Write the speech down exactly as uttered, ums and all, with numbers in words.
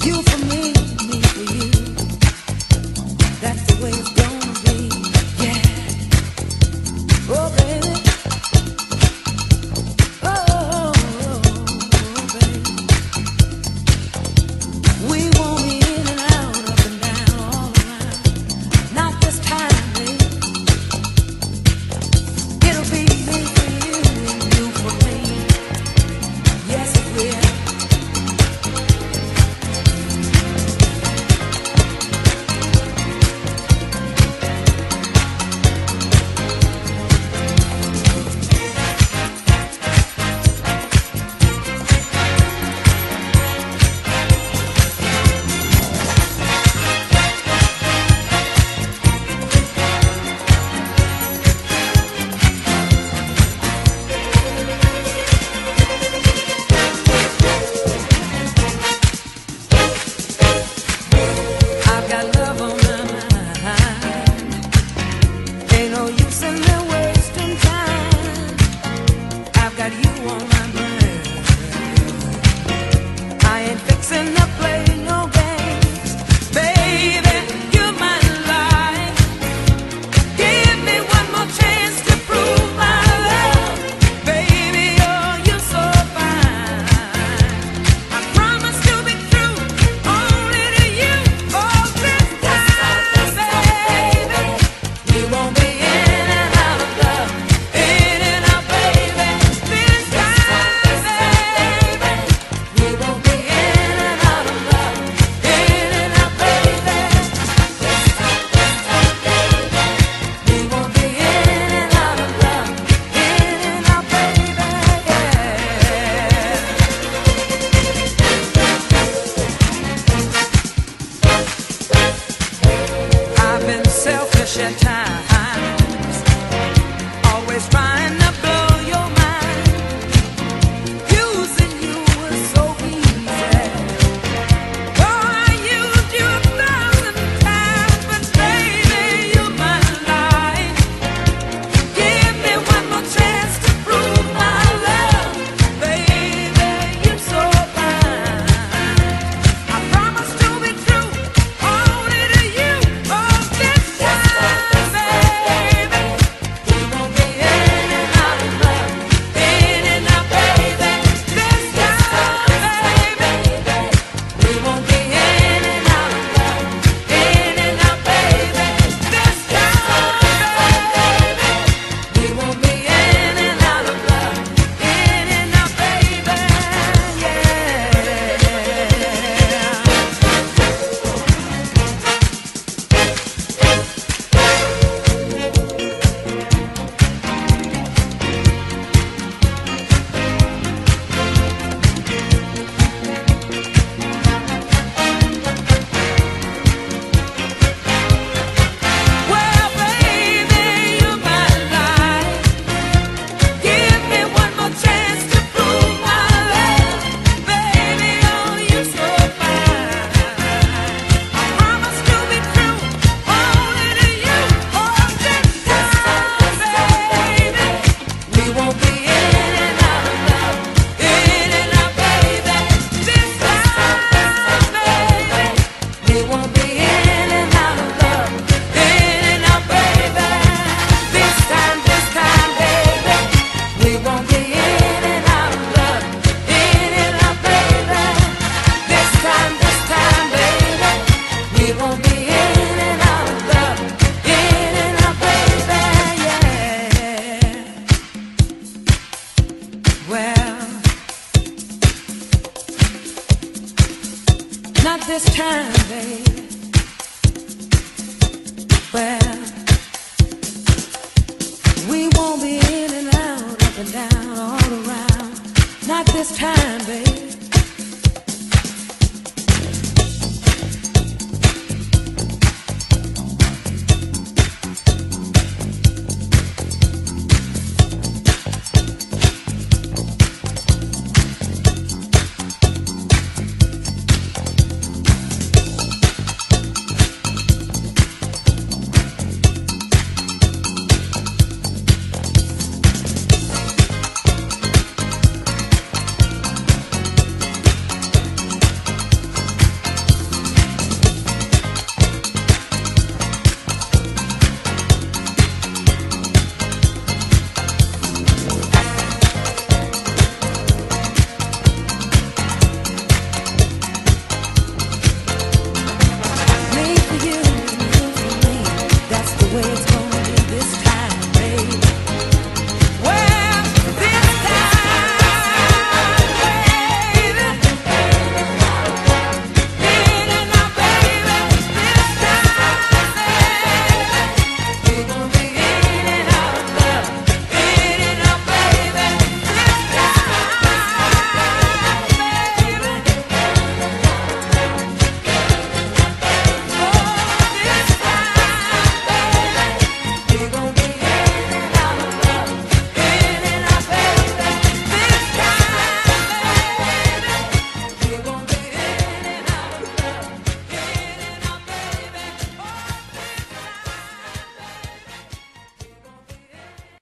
You for me, me for you. That's the way it's gonna be. Yeah. Oh baby. Oh, oh, oh baby. We won't be in and out, up and down, all around. Not this time, baby. It'll be me for you and you for me. Yes, it will. I've got love on my mind. Ain't no use in me wasting time. I've got you on my mind. I ain't fixing to play no games. Baby, you're my life. Give me one more chance to prove my love. Baby, oh, you're so fine. I promise to be true, only to you. Oh, this time, baby, we won't be in and out of love. In and out, baby. This time, baby, we won't be in and out of love. In and out, baby. This time, this time, baby, we won't be in and out of love. In and out, baby, yeah. I've been selfish at times, always trying to blow your mind. Using you was so easy. Oh, I used you a thousand times, but baby, you're my life. Give me one more chance to prove my love. Baby, you're so fine. I promise to be true, only to you. Oh, this time, baby, we won't be in and out of love. In and out, baby. This time, baby, we won't be in and out of love. In and out, baby. This time, baby, we won't be in and out of love. In and out, baby, well, baby, you're my life. Give me one more chance to prove my love. Baby, oh, you're so fine. I promise to be true, only to you. Oh, this time, baby, we won't be in and out of love. In and out, baby. This time, baby, we won't be in and out of love. In and out, baby. This time, this time, baby, we won't be in and out of love. In and out, baby. This time, this time, baby, we won't be in and out of love. In and out, baby, yeah. Well, not this time, baby. Well, we won't be in and out, up and down, all around. Not this time, baby.